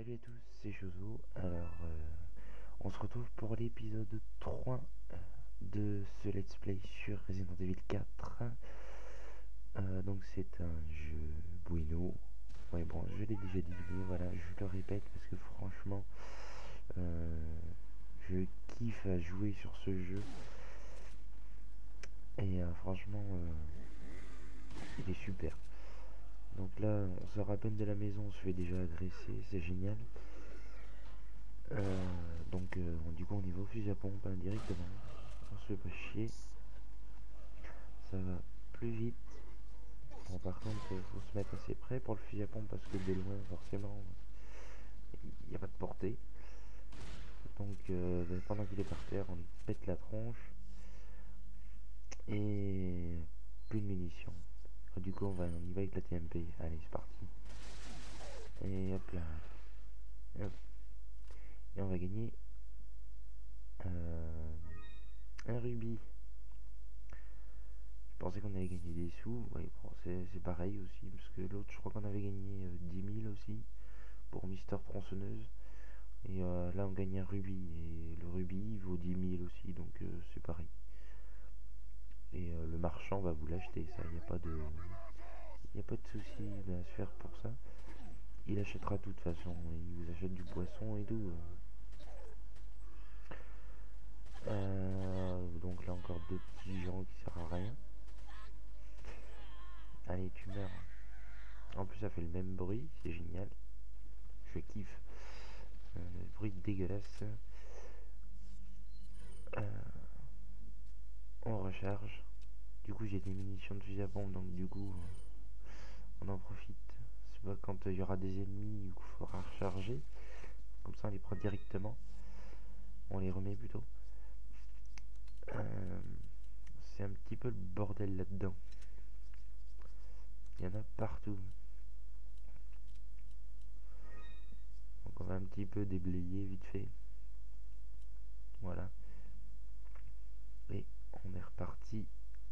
Salut à tous, c'est Jozo. Alors, on se retrouve pour l'épisode 3 de ce let's play sur Resident Evil 4. Donc c'est un jeu bueno. Ouais, bon, je l'ai déjà dit, mais voilà, je le répète parce que franchement, je kiffe à jouer sur ce jeu. Et franchement, il est super. Donc là, on sort à peine de la maison, on se fait déjà agresser, c'est génial. Du coup on y va au fusil à pompe directement. On se fait pas chier. Ça va plus vite. Bon, par contre, faut se mettre assez près pour le fusil à pompe parce que de loin, forcément, il n'y a pas de portée. Donc pendant qu'il est par terre, on lui pète la tronche. Et plus de munitions. Du coup on y va avec la TMP. Allez, c'est parti. Et hop là. Hop. Et on va gagner un rubis. Je pensais qu'on allait gagner des sous. Ouais, bon, c'est pareil aussi, parce que l'autre, je crois qu'on avait gagné 10 000 aussi pour Mister Tronçonneuse. Et là, on gagne un rubis. Et le rubis, il vaut 10 000 aussi, donc c'est pareil. Et le marchand va vous l'acheter, ça. Il n'y a pas de. Il n'y a pas de souci à se faire pour ça. Il achètera de toute façon. Il vous achète du poisson et tout. Donc là, encore deux petits gens qui servent à rien. Allez, tu meurs. En plus, ça fait le même bruit, c'est génial. Je kiffe. Bruit dégueulasse. Euh, on recharge. Du coup, j'ai des munitions de fusil à pompe, donc du coup, on en profite. C'est pas quand il y aura des ennemis ou qu'il faudra recharger. Comme ça, on les prend directement. On les remet plutôt. C'est un petit peu le bordel là-dedans. Il y en a partout. Donc on va un petit peu déblayer vite fait. Voilà. Et on est reparti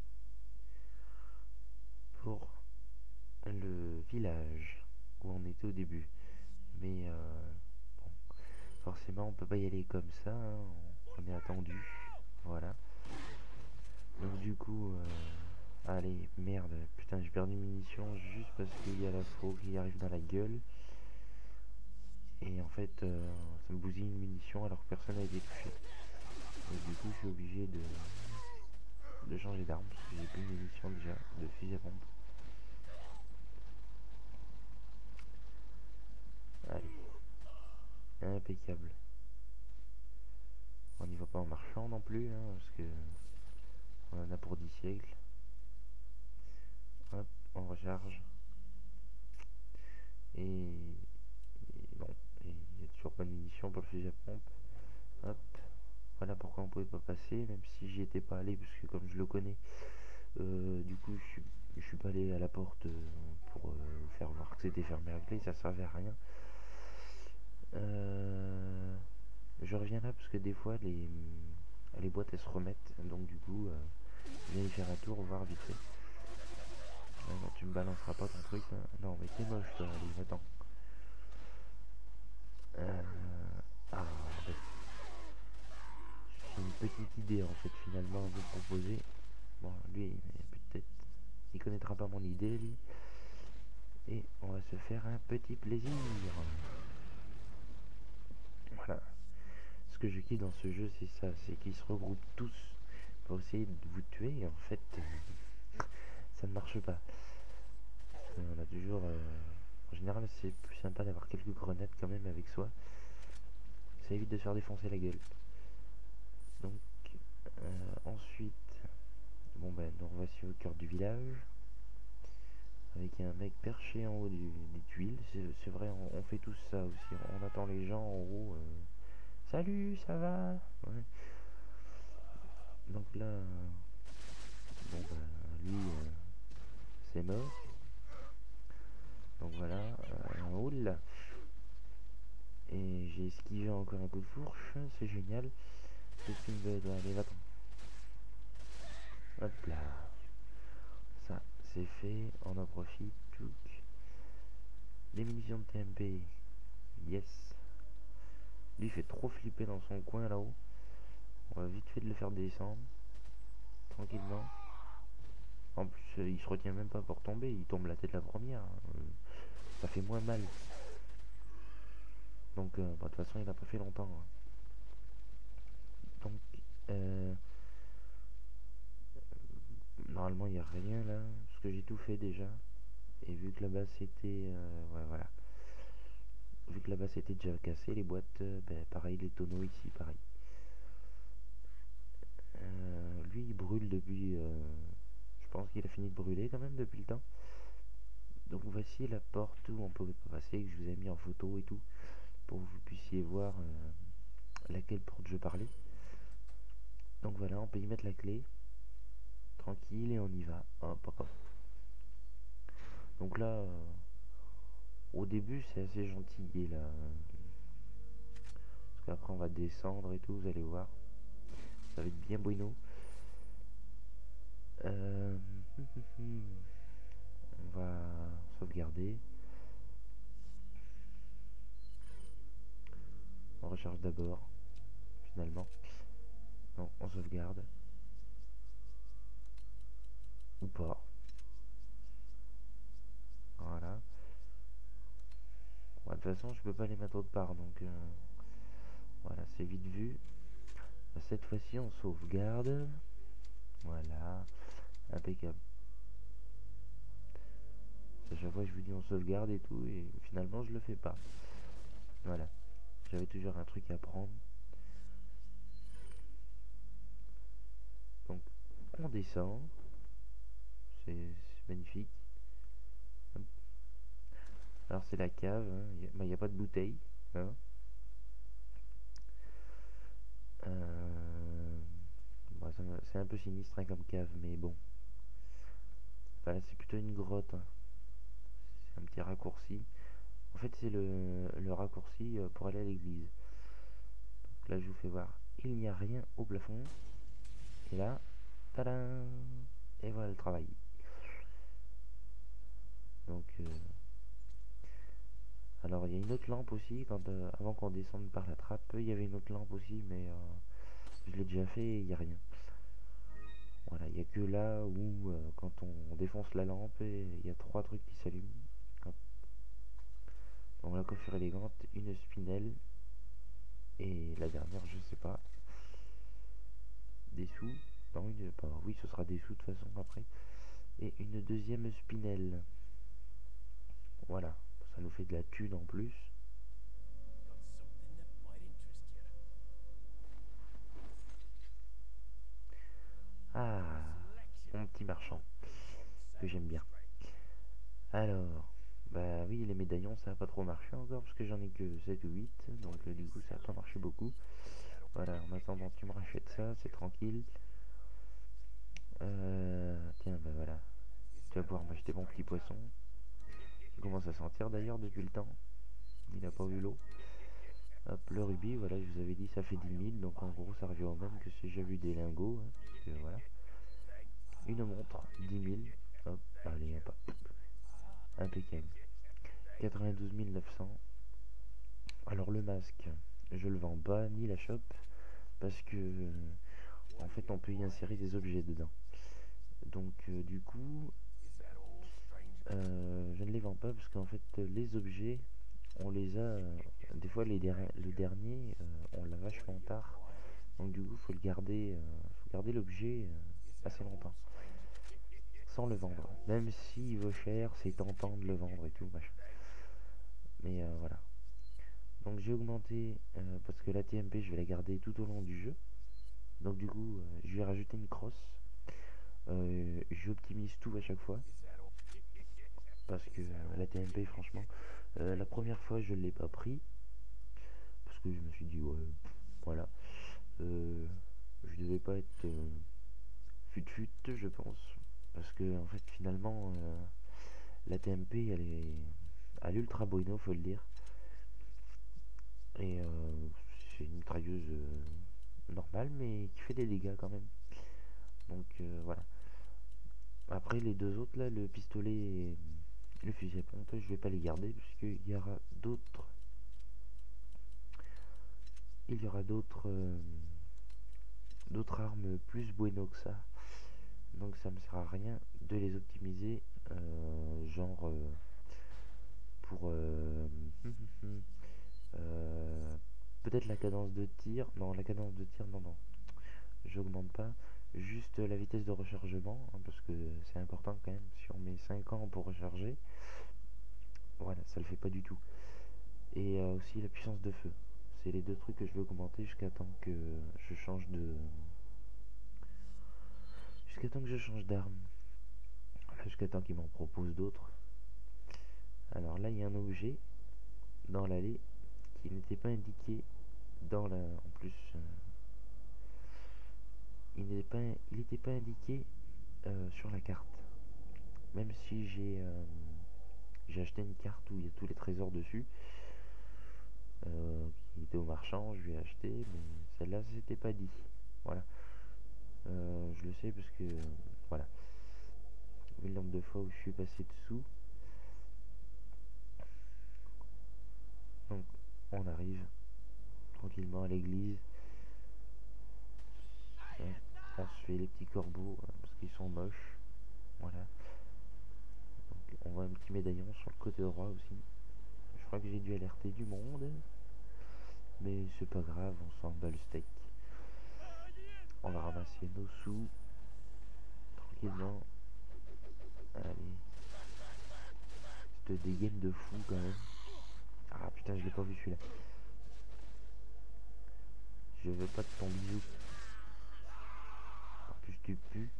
pour le village où on était au début. Mais bon, forcément on peut pas y aller comme ça, hein. On est attendu. Voilà. Donc du coup, allez, merde, putain j'ai perdu munitions juste parce qu'il y a la faux qui arrive dans la gueule. Et en fait, ça me bousille une munition alors que personne n'a été touché. Et du coup, je suis obligé de changer d'arme parce que j'ai plus de munitions déjà de fusil à pompe. Allez, impeccable. On n'y va pas en marchant non plus, hein, parce que on en a pour 10 siècles. Hop, on recharge. Et bon, il n'y a toujours pas de munitions pour le fusil à pompe. Hop, voilà pourquoi on pouvait pas passer, même si j'y étais pas allé, parce que comme je le connais, du coup je suis pas allé à la porte pour faire voir que c'était fermé à clé, ça servait à rien. Je reviens là parce que des fois les boîtes elles se remettent, donc du coup je viens y faire un tour, voir vite fait. Non, tu me balanceras pas ton truc là. Non mais t'es moche toi, allez, attends. Euh, ah, bah, j'ai une petite idée en fait finalement à vous proposer. Bon, lui, peut-être, il connaîtra pas mon idée, lui. Et on va se faire un petit plaisir. Voilà. Ce que je kiffe dans ce jeu, c'est ça, c'est qu'ils se regroupent tous pour essayer de vous tuer. Et en fait, ça ne marche pas. On a toujours... en général, c'est plus sympa d'avoir quelques grenades quand même avec soi. Ça évite de se faire défoncer la gueule. Donc, ensuite... Bon ben, nous revoici au cœur du village. Avec un mec perché en haut des tuiles. C'est vrai, on fait tous ça aussi. On attend les gens en haut. Salut, ça va? Ouais. Donc là, bon bah lui, c'est mort. Donc voilà, roule. Et j'ai esquivé encore un coup de fourche, c'est génial. Qu'est-ce qu'il me veut? Allez, va-t'en. Hop là. Ça, c'est fait, on en profite. Tchouk. Les munitions de TMP, Yes. Lui il fait trop flipper dans son coin là-haut. On va vite fait de le faire descendre. Tranquillement. En plus il se retient même pas pour tomber. Il tombe la tête la première. Ça fait moins mal. Donc de toute façon il a pas fait longtemps. Hein. Donc normalement il n'y a rien là. Parce que j'ai tout fait déjà. Et vu que là-bas c'était... ouais voilà. Vu que là-bas c'était déjà cassé les boîtes, ben, pareil les tonneaux ici pareil. Lui il brûle depuis... je pense qu'il a fini de brûler quand même depuis le temps. Donc voici la porte où on pouvait pas passer, que je vous ai mis en photo et tout. Pour que vous puissiez voir laquelle porte je parlais. Donc voilà, on peut y mettre la clé. Tranquille et on y va. Hop, hop, hop. Donc là, au début c'est assez gentil là. Parce qu'après on va descendre et tout, vous allez voir. Ça va être bien bueno. On va sauvegarder. On recharge d'abord, finalement. Non, on sauvegarde. Ou pas. Voilà. Ouais, de toute façon, je peux pas les mettre autre part, donc voilà, c'est vite vu. Cette fois-ci, on sauvegarde. Voilà, impeccable. À chaque fois, je vous dis on sauvegarde et tout, et finalement, je le fais pas. Voilà, j'avais toujours un truc à prendre. Donc, on descend. C'est magnifique. Hop. Alors, c'est la cave. Il n'y a pas de bouteille. Hein. Bon, c'est un peu sinistre hein, comme cave, mais bon. Enfin, là, c'est plutôt une grotte. Hein. C'est un petit raccourci. En fait, c'est le raccourci pour aller à l'église. Donc là, je vous fais voir. Il n'y a rien au plafond. Et là, tadam! Et voilà le travail. Donc, alors il y a une autre lampe aussi. Avant qu'on descende par la trappe, il y avait une autre lampe aussi, mais je l'ai déjà fait et il n'y a rien. Voilà, il n'y a que là où quand on défonce la lampe, et il y a 3 trucs qui s'allument. Donc la coiffure élégante, une spinelle et la dernière, je sais pas, des sous. Non, oui, ce sera des sous de toute façon après. Et une deuxième spinelle. Voilà, ça nous fait de la thune en plus. Ah, mon petit marchand, que j'aime bien. Alors, bah oui, les médaillons, ça a pas trop marché encore, parce que j'en ai que 7 ou 8, donc du coup, ça a pas marché beaucoup. Voilà, en attendant, tu me rachètes ça, c'est tranquille. Tiens, bah voilà, tu vas pouvoir m'acheter mon petit poisson. Il commence à sentir d'ailleurs depuis le temps. Il n'a pas eu l'eau. Hop, le rubis, voilà, je vous avais dit, ça fait 10 000, donc en gros, ça revient au même que si j'avais eu des lingots. Hein, parce que, voilà. Une montre, 10 000. Hop, allez, hop, impeccable. 92 900. Alors le masque, je le vends pas, ni la shop, parce que en fait on peut y insérer des objets dedans. Donc du coup, je ne les vends pas parce qu'en fait les objets, on les a, des fois le dernier, on l'a vachement tard. Donc du coup, faut garder l'objet assez longtemps, sans le vendre. Même s'il vaut cher, c'est tentant de le vendre et tout, machin. Mais voilà. Donc j'ai augmenté, parce que la TMP, je vais la garder tout au long du jeu. Donc du coup, je vais rajouter une crosse. J'optimise tout à chaque fois. Parce que la TMP, franchement, la première fois, je ne l'ai pas pris. Parce que je me suis dit, ouais, voilà. Je devais pas être fut-fut, je pense. Parce que, en fait, finalement, la TMP, elle est à l'ultra bueno, faut le dire. Et c'est une mitrailleuse normale, mais qui fait des dégâts quand même. Donc voilà. Après les deux autres là, le pistolet et le fusil à pompe, je vais pas les garder puisqu'il y aura d'autres il y aura d'autres armes plus bueno que ça. Donc ça me sert à rien de les optimiser, genre pour peut-être la cadence de tir. Non, la cadence de tir, non, j'augmente pas. Juste la vitesse de rechargement, hein, parce que c'est important quand même. Si on met 5 ans pour recharger, voilà, ça le fait pas du tout. Et aussi la puissance de feu. C'est les deux trucs que je veux augmenter jusqu'à temps que je change de... Jusqu'à temps que je change d'arme. Jusqu'à temps qu'il m'en propose d'autres. Alors là, il y a un objet dans l'allée qui n'était pas indiqué dans la... En plus, il n'était pas indiqué sur la carte. Même si j'ai acheté une carte où il y a tous les trésors dessus, qui était au marchand, je lui ai acheté, mais celle-là, c'était pas dit. Voilà. Je le sais parce que, voilà. Vu le nombre de fois où je suis passé dessous. Donc, on arrive tranquillement à l'église. On se fait les petits corbeaux parce qu'ils sont moches. Voilà. Donc, on voit un petit médaillon sur le côté droit aussi. Je crois que j'ai dû alerter du monde. Mais c'est pas grave, on s'en bat le steak. On va ramasser nos sous. Tranquillement. Allez. C'était des games de fou quand même. Ah putain, je l'ai pas vu celui-là. Je veux pas de ton bisou. En plus tu pues.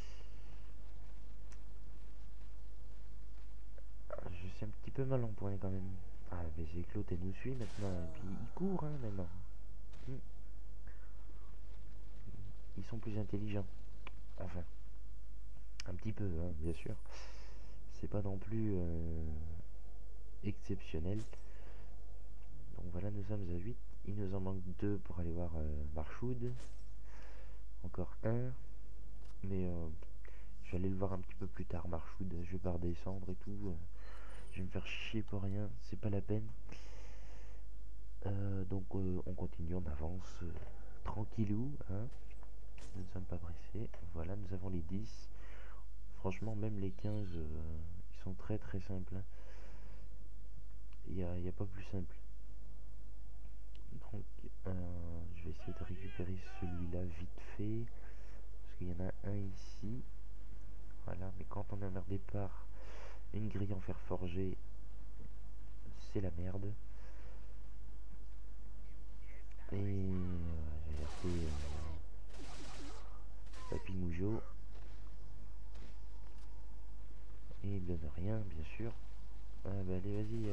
Je suis un petit peu mal en point quand même. Ah mais c'est Claude, elle nous suit maintenant. Et puis il court hein, maintenant. Ils sont plus intelligents. Enfin, un petit peu, hein, bien sûr. C'est pas non plus exceptionnel. Donc voilà, nous sommes à 8. Il nous en manque 2 pour aller voir Marchoud. Encore un. Mais je vais aller le voir un petit peu plus tard, Marchoud. Je vais pas redescendre et tout. Je vais me faire chier pour rien. C'est pas la peine. Donc on continue, on avance. Tranquillou. Hein. Nous ne sommes pas pressés. Voilà, nous avons les 10. Franchement, même les 15, ils sont très très simples. Hein. Il n'y a pas plus simple. Donc, je vais essayer de récupérer celui-là vite fait. Parce qu'il y en a un ici. Voilà, mais quand on a un départ, une grille en fer forgé, c'est la merde. Et j'ai alerté Papy Moujo. Et il donne rien, bien sûr. Ah bah allez, vas-y.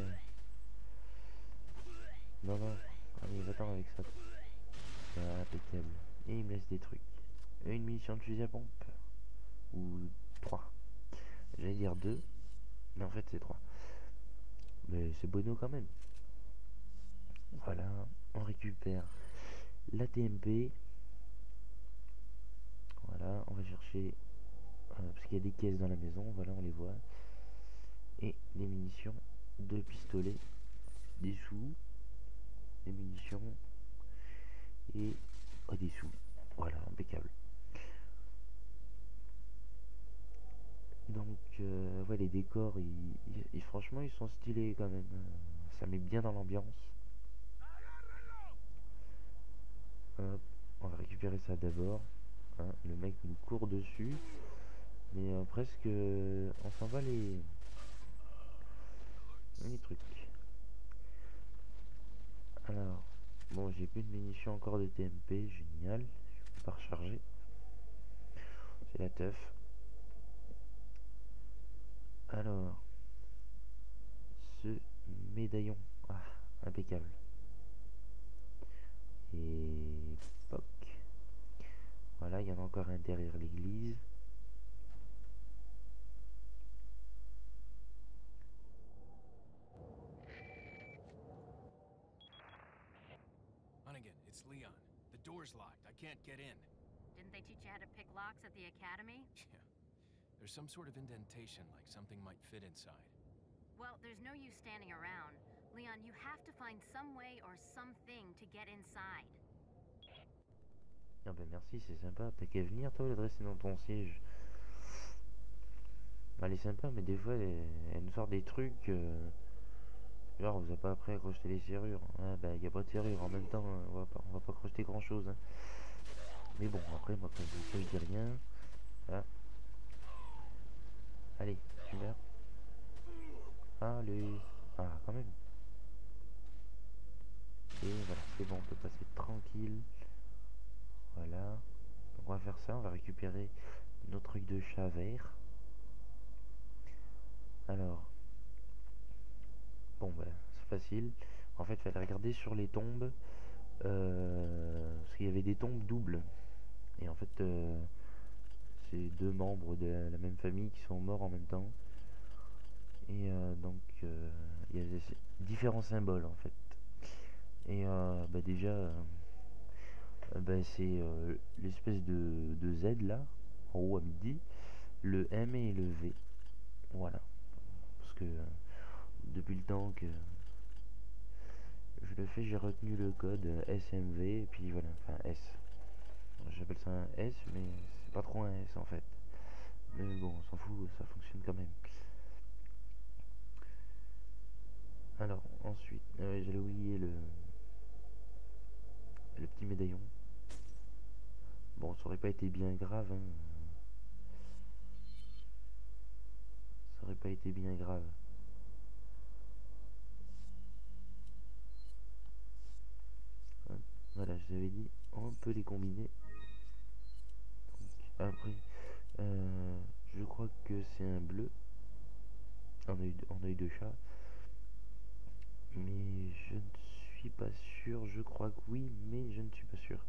Non, non. Allez, va-t'en avec ça. Ah, impeccable. Et il me laisse des trucs. Une munition de fusil à pompe. Ou 3. J'allais dire 2. Mais en fait, c'est 3. Mais c'est bono quand même. Voilà. On récupère la TMP. Voilà. On va chercher... parce qu'il y a des caisses dans la maison. Voilà, on les voit. Et des munitions. 2 pistolets. Des sous. Des munitions. Et des sous. Voilà, impeccable. Donc, ouais, les décors, franchement, ils sont stylés quand même. Ça met bien dans l'ambiance. On va récupérer ça d'abord. Hein, le mec nous court dessus. Mais presque, on s'en va les trucs. Alors, bon, j'ai plus de munitions encore de TMP. Génial. Je peux pas recharger. C'est la teuf. Alors, ce médaillon. Ah, impeccable. Et poc. Voilà, il y en a encore un derrière l'église. Hunnigan, it's Leon. The door's locked. I can't get in. Didn't they teach you how to pick locks at the academy? Yeah. There's some sort of indentation, like something might fit inside. Well, there's no use standing around. Leon, you have to find some way or something to get inside. Ah ben merci, c'est sympa. T'as qu'à venir toi le dresser dans ton siège. Elle est sympa, mais des fois elle nous sort des trucs. Genre, vous avez pas appris à crocheter les serrures. Ah bah y a pas de serrure en même temps, hein. On va pas crocheter grand chose. Hein. Mais bon, après moi quand je dis rien. Ah. Allez, tu meurs. Allez. Ah quand même. Et voilà, c'est bon, on peut passer tranquille. Voilà. Donc on va faire ça, on va récupérer notre truc de chat vert. Alors. Bon bah c'est facile. En fait, il fallait regarder sur les tombes. Parce qu'il y avait des tombes doubles. Et en fait, c'est deux membres de la même famille qui sont morts en même temps. Et donc, il y a différents symboles en fait. Et bah déjà, bah, c'est l'espèce de Z là, en haut à midi, le M et le V. Voilà. Parce que depuis le temps que je le fais, j'ai retenu le code SMV et puis voilà, enfin S. J'appelle ça un S, mais c'est pas trop un S en fait. Mais bon, on s'en fout, ça fonctionne quand même. Alors, ensuite, j'allais oublier le petit médaillon. Bon, ça aurait pas été bien grave, hein. Ça aurait pas été bien grave. Hop, voilà, je vous avais dit, on peut les combiner. Donc, après, je crois que c'est un bleu en œil de chat. Mais je ne suis pas sûr, je crois que oui, mais je ne suis pas sûr.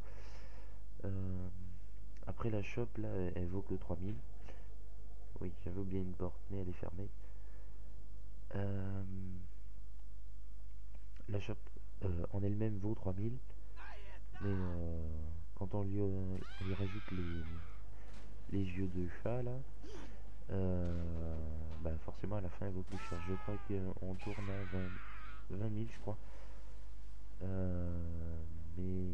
Après la shop là, elle vaut que 3000. Oui, j'avais oublié une porte, mais elle est fermée. La shop en elle-même vaut 3000. Mais quand on lui rajoute les yeux de chat là, bah forcément à la fin elle vaut plus cher. Je crois qu'on tourne à 20 000 je crois. Mais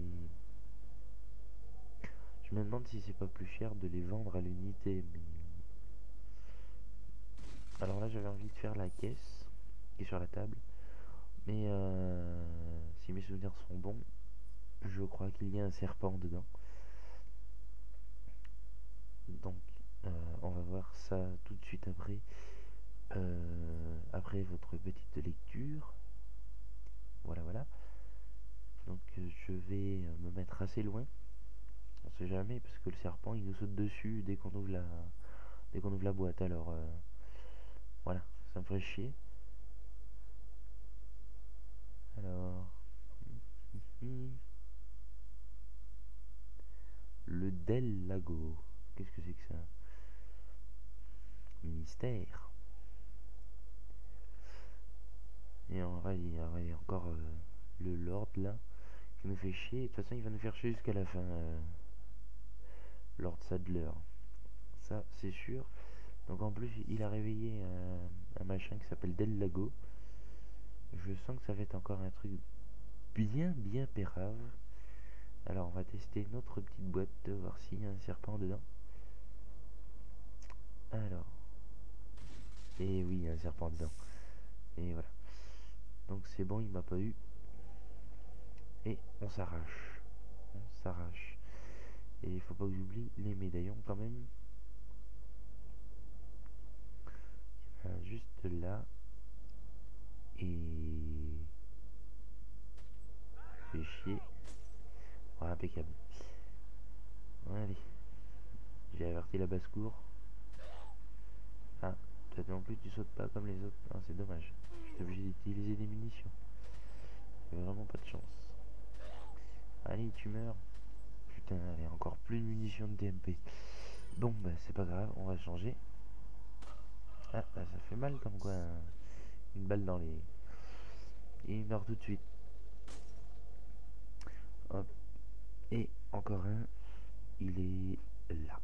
je me demande si c'est pas plus cher de les vendre à l'unité. Mais alors là j'avais envie de faire la caisse qui est sur la table. Mais si mes souvenirs sont bons, je crois qu'il y a un serpent dedans. Donc on va voir ça tout de suite après. Après votre petite lecture. Voilà, voilà. Donc je vais me mettre assez loin. On sait jamais parce que le serpent il nous saute dessus dès qu'on ouvre la boîte. Alors voilà, ça me ferait chier. Alors le Del Lago. Qu'est-ce que c'est que ça? Mystère. Et en vrai, il y a encore le Lord là qui nous fait chier. De toute façon, il va nous faire chier jusqu'à la fin. Lord Sadler. Ça, c'est sûr. Donc en plus, il a réveillé un machin qui s'appelle Del Lago. Je sens que ça va être encore un truc bien pérave. Alors on va tester notre petite boîte, voir s'il y a un serpent dedans. Alors. Et oui, il y a un serpent dedans. Et voilà. Donc c'est bon, il m'a pas eu. Et on s'arrache. On s'arrache. Et il faut pas que j'oublie les médaillons quand même. Il y en a juste là. Et... fait chier. Ouais, impeccable. Allez. J'ai averti la basse-cour. Ah, toi non plus tu sautes pas comme les autres. Ah, c'est dommage. J'étais obligé d'utiliser des munitions. J'ai vraiment pas de chance. Allez, tu meurs. Putain, il y a encore plus de munitions de TMP. Bon, bah c'est pas grave, on va changer. Ah, bah, ça fait mal comme quoi. Une balle dans les... Il meurt tout de suite. Hop. Et encore un. Il est là.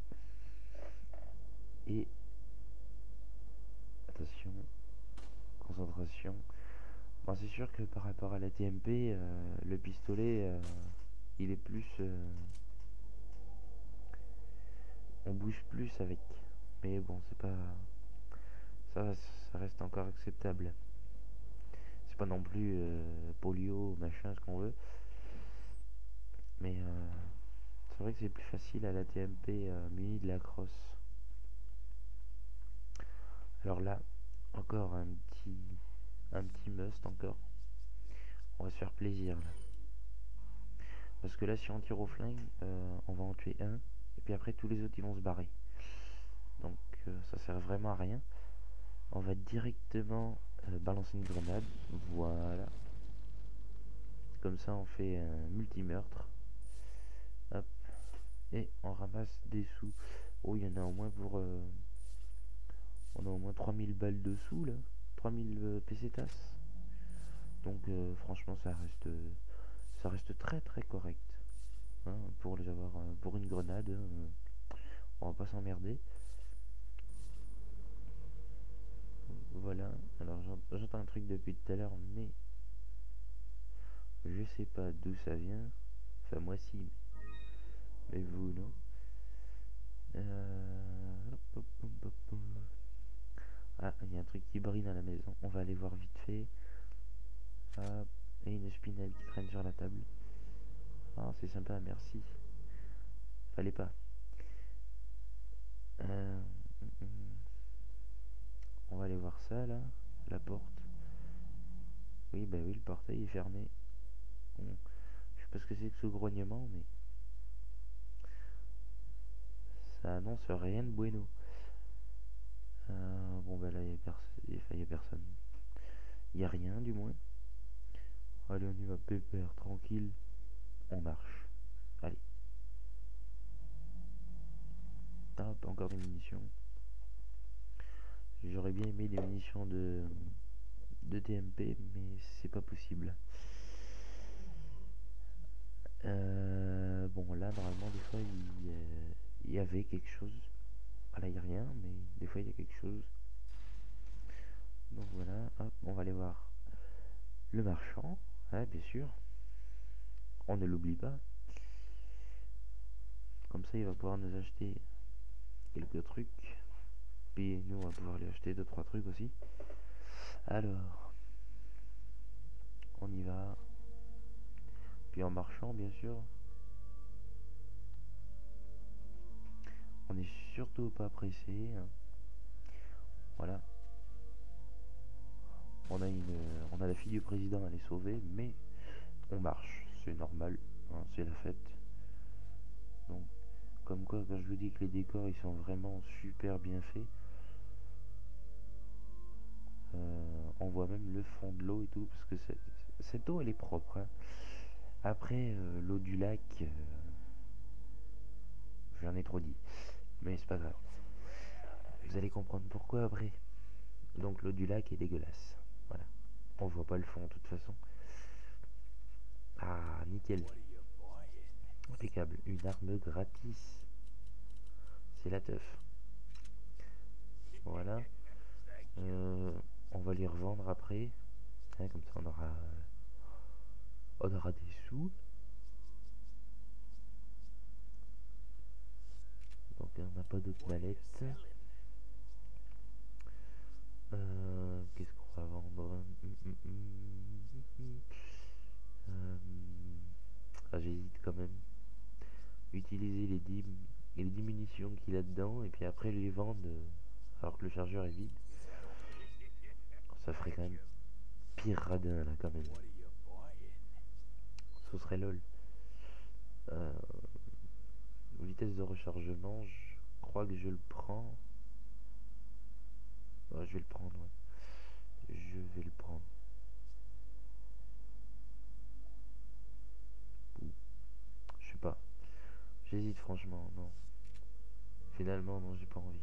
Et... attention. Concentration. Bon, c'est sûr que par rapport à la TMP, le pistolet, il est plus... on bouge plus avec. Mais bon, c'est pas... ça reste encore acceptable. C'est pas non plus polio, machin, ce qu'on veut. Mais c'est vrai que c'est plus facile à la TMP muni de la crosse. Alors là, encore un petit must encore. On va se faire plaisir là. Parce que là, si on tire au flingue, on va en tuer un. Et puis après, tous les autres, ils vont se barrer. Donc ça sert vraiment à rien. On va directement balancer une grenade. Voilà. Comme ça, on fait un multi-meurtre. Hop. Et on ramasse des sous. Oh, il y en a au moins pour... on a au moins 3000 balles de sous, là. 3000 pesetas. Donc, franchement, ça reste très très correct. Hein, pour les avoir... pour une grenade, on va pas s'emmerder. Voilà. Alors, j'entends un truc depuis tout à l'heure, mais... je sais pas d'où ça vient. Enfin, moi si. Mais vous, non. Ah, il y a un truc qui brille dans la maison. On va aller voir vite fait. Ah, et une spinelle qui traîne sur la table. Ah, c'est sympa, merci. Fallait pas. On va aller voir ça, là. La porte. Oui, bah oui, le portail est fermé. Bon, je sais pas ce que c'est que ce grognement, mais... ça annonce rien de bueno. Bon, bah là, il y a personne. Il y a rien, du moins. Allez, on y va pépère, tranquille. On marche. Allez. Hop, encore des munitions. J'aurais bien aimé des munitions de TMP, mais c'est pas possible. Bon, là, normalement, des fois, il y avait quelque chose. Ah, là, il n'y a rien, mais des fois, il y a quelque chose. Donc voilà, hop, on va aller voir le marchand. Ouais, bien sûr. On ne l'oublie pas. Comme ça, il va pouvoir nous acheter quelques trucs. Puis nous, on va pouvoir lui acheter 2-3 trucs aussi. Alors, on y va. Puis en marchant, bien sûr. On n'est surtout pas pressé. Voilà. On a la fille du président à les sauver, mais on marche. C'est normal. Hein, c'est la fête. Donc, comme quoi, quand je vous dis que les décors, ils sont vraiment super bien faits. On voit même le fond de l'eau et tout, parce que cette eau, elle est propre. Hein. Après, l'eau du lac, j'en ai trop dit. Mais c'est pas grave. Vous allez comprendre pourquoi après. Donc l'eau du lac est dégueulasse. Voilà. On voit pas le fond de toute façon. Ah, nickel. Impeccable. Une arme gratis. C'est la teuf. Voilà. On va les revendre après. Hein, comme ça on aura des sous. Donc on n'a pas d'autres mallettes. Qu'est-ce qu'on va vendre? Ah, j'hésite quand même. Utiliser les 10 munitions qu'il a dedans et puis après les vendre alors que le chargeur est vide. Ça ferait quand même pire radin là quand même. Ce serait lol. Vitesse de rechargement, je crois que je le prends. Ouais, je vais le prendre, ouais. Je vais le prendre. Ouh, je sais pas. J'hésite franchement, non. Finalement, non, j'ai pas envie.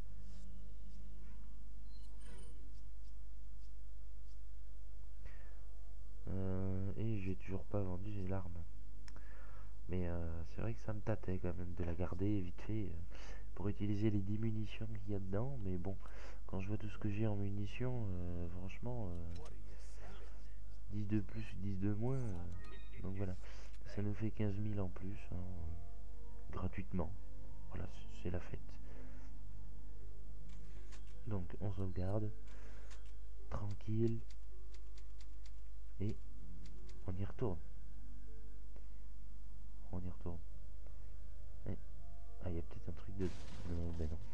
Et j'ai toujours pas vendu, j'ai l'arme. Mais c'est vrai que ça me tâtait quand même de la garder vite fait pour utiliser les 10 munitions qu'il y a dedans. Mais bon, quand je vois tout ce que j'ai en munitions, franchement, 10 de plus, 10 de moins. Donc voilà, ça nous fait 15 000 en plus, hein, gratuitement. Voilà, c'est la fête. Donc on sauvegarde, tranquille, et on y retourne. On y retourne. Et... ah, il y a peut-être un truc de... non, ben non.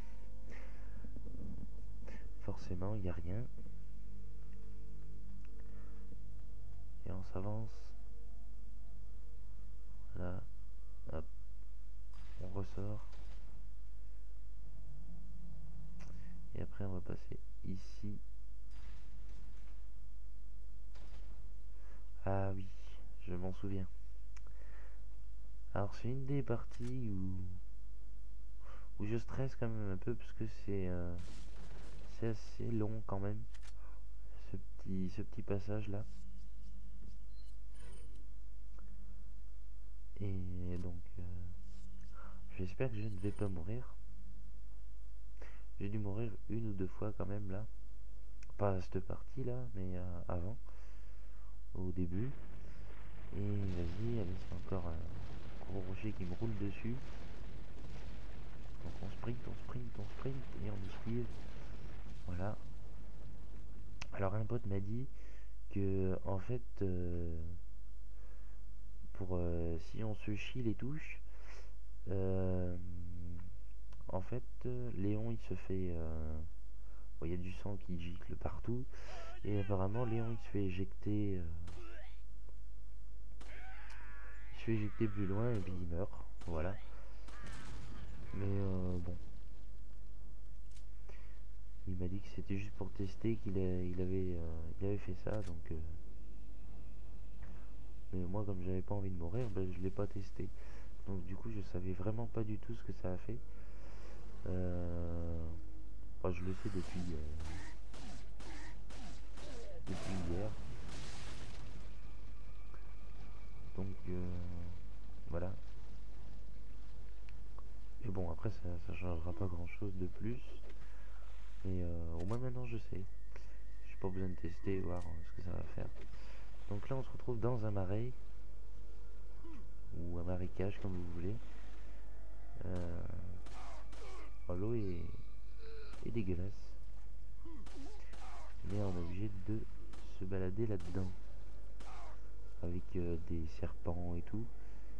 Forcément, il n'y a rien. Et on s'avance. Voilà. Hop. On ressort. Et après, on va passer ici. Ah oui, je m'en souviens. Alors, c'est une des parties où je stresse quand même un peu parce que c'est assez long quand même. Ce petit passage là. Et donc, j'espère que je ne vais pas mourir. J'ai dû mourir une ou deux fois quand même là. Pas à cette partie là, mais avant. Au début. Et vas-y, allez, c'est encore un gros rocher qui me roule dessus. Donc on sprint, on sprint, on sprint et on esquive. Voilà. Alors un pote m'a dit que en fait pour si on se chie les touches, en fait Léon il se fait bon, il y a du sang qui gicle partout et apparemment Léon il se fait éjecter plus loin et puis il meurt. Voilà. Mais bon, il m'a dit que c'était juste pour tester qu'il avait fait ça, donc mais moi comme j'avais pas envie de mourir, ben, je l'ai pas testé. Donc du coup je savais vraiment pas du tout ce que ça a fait. Enfin, je le sais depuis hier. Donc voilà. Et bon après ça changera pas grand chose de plus. Mais au moins maintenant je sais. J'ai pas besoin de tester, voir ce que ça va faire. Donc là on se retrouve dans un marais. Ou un marécage comme vous voulez. L'eau est dégueulasse. Mais on est obligé de se balader là-dedans. Avec des serpents et tout.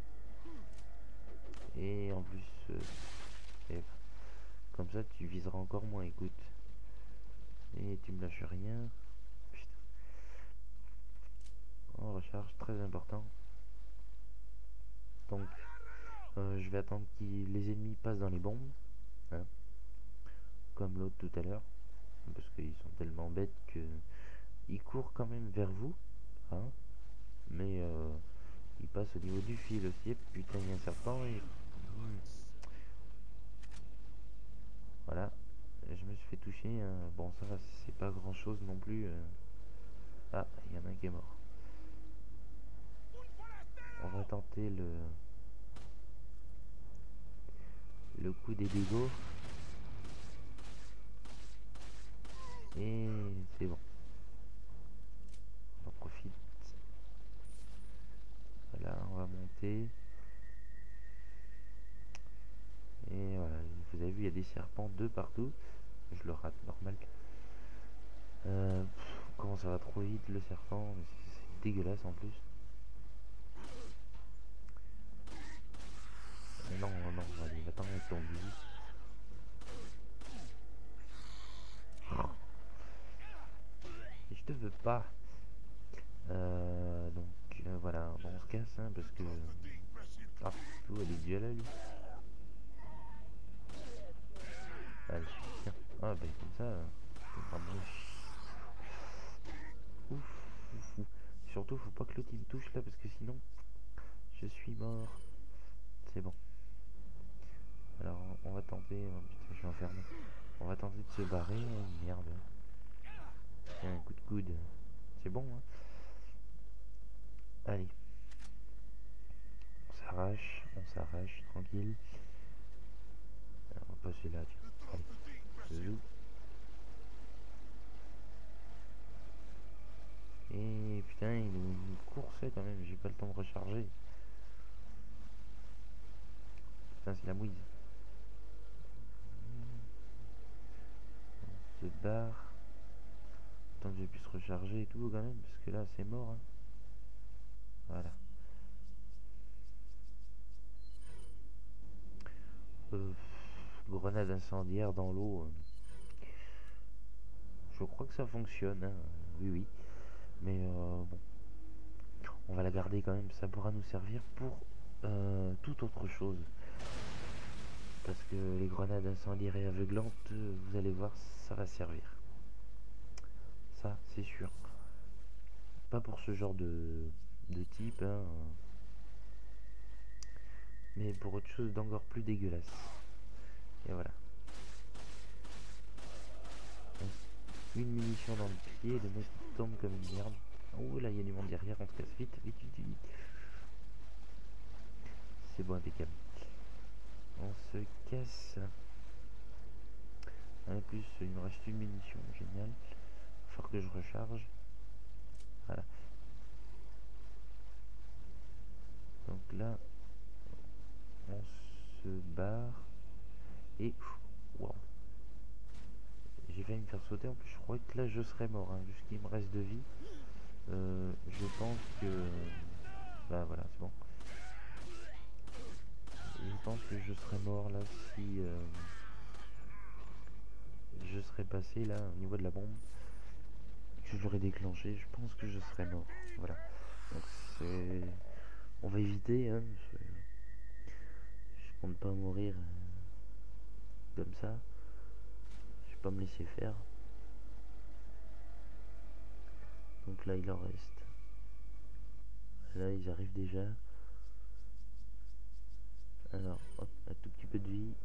Et en plus, comme ça tu viseras encore moins, écoute. Et tu me lâches rien. Putain. En recharge, très important. Donc, je vais attendre que les ennemis passent dans les bombes. Hein, comme l'autre tout à l'heure. Parce qu'ils sont tellement bêtes que ils courent quand même vers vous. Hein, mais ils passent au niveau du fil aussi. Putain, il y a un serpent et... voilà. Je me suis fait toucher. Bon, ça va, c'est pas grand chose non plus. Ah, il y en a un qui est mort. On va tenter le coup des dégâts. Et c'est bon. On en profite. Voilà, on va monter. Et voilà, vous avez vu, il y a des serpents de partout. Je le rate, normal. Comment ça va trop vite le serpent, c'est dégueulasse en plus. Non, non, allez, va-t'en avec ton bisou. Et je te veux pas. Donc voilà, bon, on se casse hein, parce que... ah, tout, elle est due à la lui. Allez, tiens. Ah bah comme ça, ouf, ouf, ouf. Surtout, faut pas que l'autre il me touche là parce que sinon, je suis mort. C'est bon. Alors, on va tenter... oh, putain, je suis enfermé. On va tenter de se barrer. Oh, merde. Tiens, un coup de coude. C'est bon, hein. Allez. On s'arrache, tranquille. Alors, on va passer là, tiens. Allez. Zou. Et putain, il quand même, j'ai pas le temps de recharger. Putain, c'est la mouise. On se barre. Tant que j'ai pu se recharger et tout quand même, parce que là c'est mort. Hein. Voilà. Grenade incendiaire dans l'eau. Je crois que ça fonctionne. Hein. Oui, oui. Mais bon. On va la garder quand même. Ça pourra nous servir pour toute autre chose. Parce que les grenades incendiaires et aveuglantes, vous allez voir, ça va servir. Ça, c'est sûr. Pas pour ce genre de type, hein, mais pour autre chose d'encore plus dégueulasse. Et voilà. Une munition dans le pied, le mec tombe comme une merde. Oh là, il y a du monde derrière, on se casse vite, vite, vite, vite. C'est bon, impeccable. On se casse. En plus, il me reste une munition, génial. Il va falloir que je recharge. Voilà. Donc là, on se barre. Et wow. J'ai failli me faire sauter. En plus, je crois que là, je serais mort. Hein, vu ce qu'il me reste de vie. Je pense que... Bah voilà, c'est bon. Je pense que je serais mort là si... je serais passé là au niveau de la bombe. Que je l'aurais déclenché. Je pense que je serais mort. Voilà. Donc c'est... On va éviter. Hein, je compte pas mourir comme ça. Je vais pas me laisser faire. Donc là, il en reste. Là, ils arrivent déjà. Alors, hop, un tout petit peu de vie.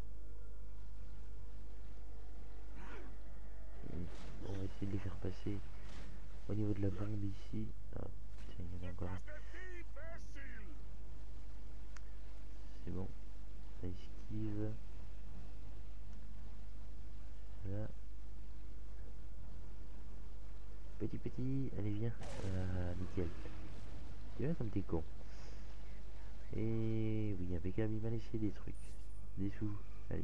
On va essayer de les faire passer au niveau de la bombe ici. Ah, putain, il y en a encore un. C'est bon. Ça esquive. Là. Petit, allez viens. Ah, nickel. Tu vois comme t'es con. Et oui, impeccable, il m'a laissé des trucs. Des sous. Allez.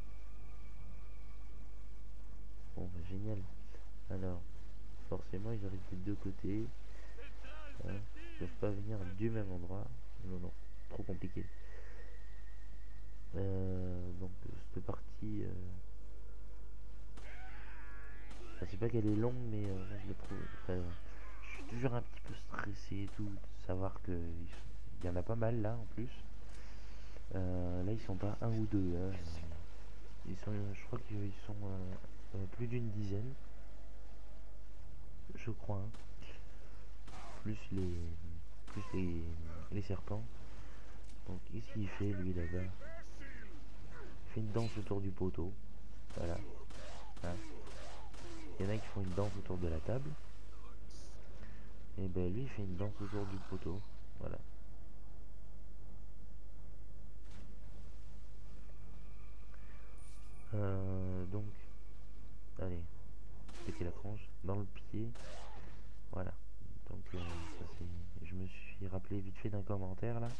Bon, bah, génial. Alors, forcément, ils arrivent des deux côtés. Hein. Ils peuvent pas venir du même endroit. Non, non. Trop compliqué. Donc, cette partie... Enfin, c'est pas qu'elle est longue, mais je le trouve... Enfin, je suis toujours un petit peu stressé et tout. De savoir que... Il y en a pas mal, là, en plus. Là, ils sont pas un ou deux. Hein. Ils sont, je crois qu'ils sont plus d'une dizaine. Je crois. Hein. Plus les serpents. Donc, qu'est-ce qu'il fait, lui, là-bas? Il fait une danse autour du poteau. Voilà. Hein. Il y en a qui font une danse autour de la table. Et ben lui il fait une danse autour du poteau. Voilà. Donc, allez, péter la tronche dans le pied. Voilà. Donc ça c'est. Je me suis rappelé vite fait d'un commentaire là.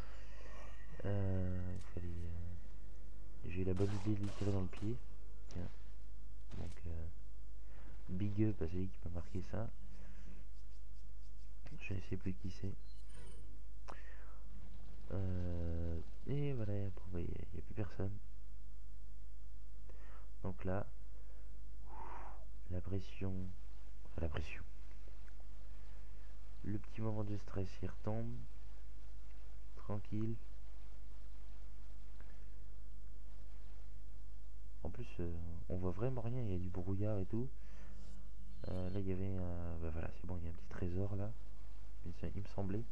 Il fallait. J'ai eu la bonne idée de lui tirer dans le pied. Tiens. Donc big up à celui qui m'a marqué ça. Je ne sais plus qui c'est. Et voilà, il n'y a plus personne. Donc là, la pression, enfin la pression. Le petit moment de stress, il retombe. Tranquille. En plus, on voit vraiment rien, il y a du brouillard et tout. Là, il y avait un... Bah voilà, c'est bon, il y a un petit trésor là. Il me semblait.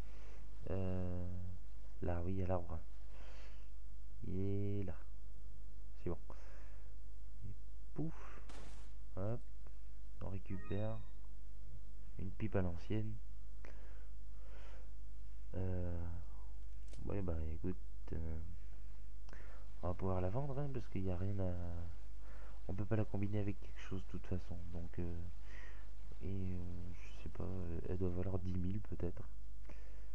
Là, oui, il y a l'arbre. Et là. C'est bon. Et pouf. Hop. On récupère. Une pipe à l'ancienne. Ouais, bah écoute. On va pouvoir la vendre, hein, parce qu'il n'y a rien à... On peut pas la combiner avec quelque chose de toute façon. Donc, je sais pas, elle doit valoir 10 000 peut-être.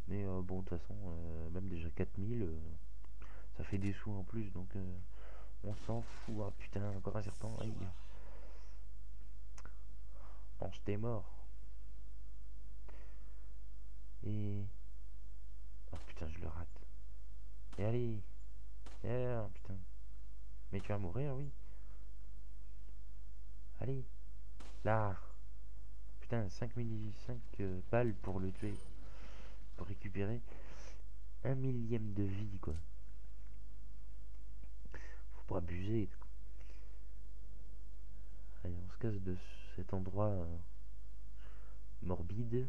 Mais bon, de toute façon, même déjà 4000, ça fait des sous en plus, donc on s'en fout. Ah putain, encore un serpent, aïe. Ange, t'es mort. Et... Oh putain, je le rate. Et allez. Yeah, putain. Mais tu vas mourir, oui. Allez. Là. Putain, 5 balles pour le tuer. Pour récupérer un millième de vie, quoi. Faut pas abuser. Allez, on se casse de cet endroit morbide.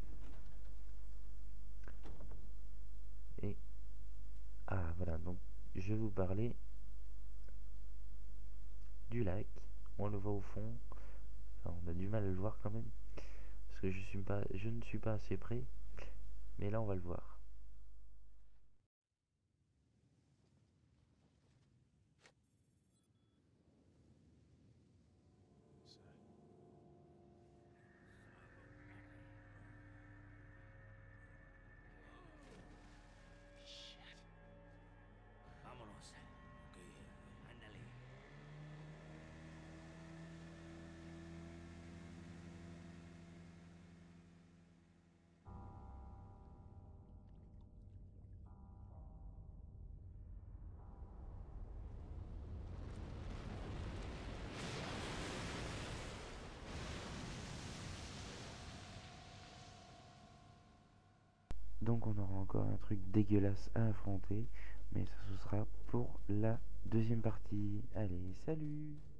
Et... Ah, voilà, donc je vais vous parler du lac. On le voit au fond. Enfin, on a du mal à le voir quand même. Parce que je ne suis pas assez près. Mais là, on va le voir. Shit. Vámonos. Ok, ándale. Donc on aura encore un truc dégueulasse à affronter. Mais ça ce sera pour la deuxième partie. Allez, salut!